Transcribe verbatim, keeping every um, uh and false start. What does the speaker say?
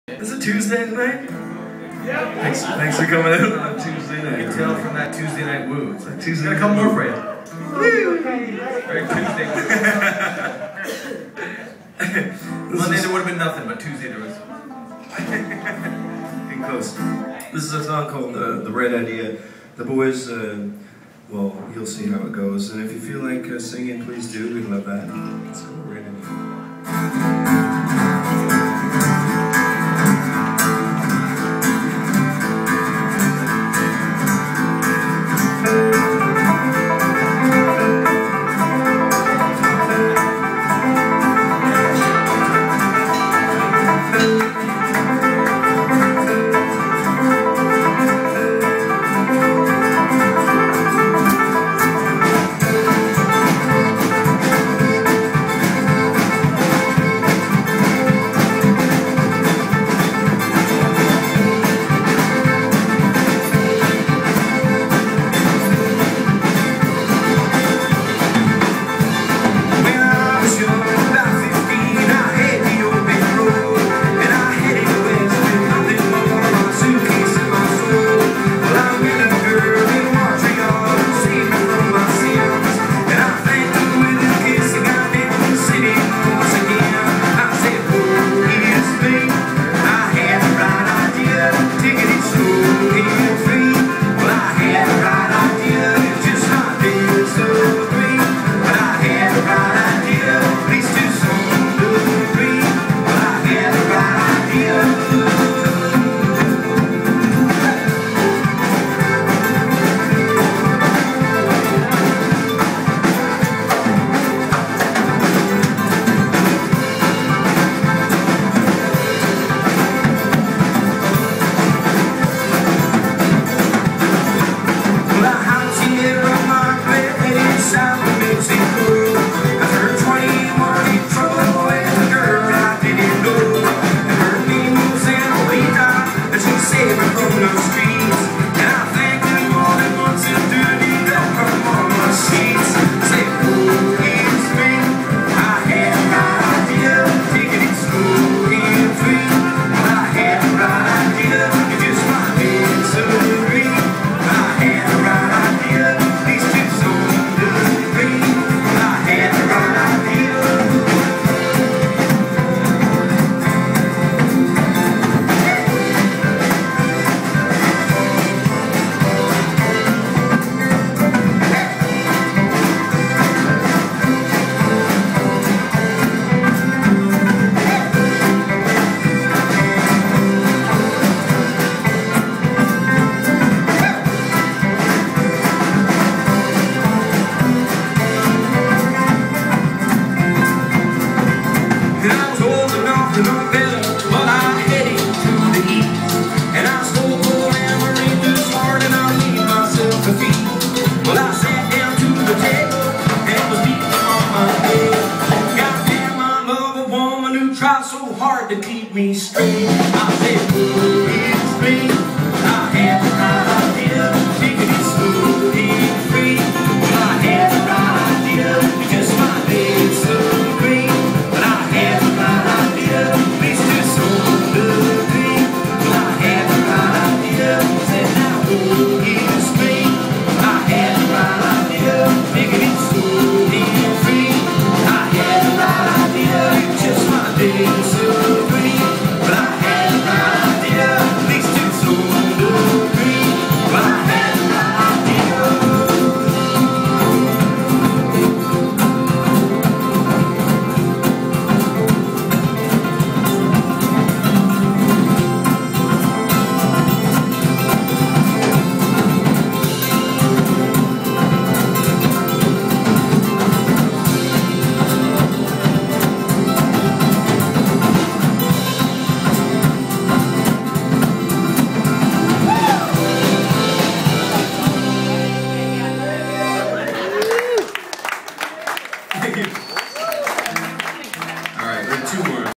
Is it Tuesday tonight? Yeah. Thanks, thanks for coming out on Tuesday night. You can tell from that Tuesday night woo. It's like Tuesday got a couple more for you. Woo! Very Tuesday woo. Monday there would have been nothing, but Tuesday there was. Getting close. This is a song called uh, The Right Idea. The boys, uh, well, you'll see how it goes. And if you feel like uh, singing, please do. We'd love that. So, Right Idea. Try so hard to keep me straight. I said,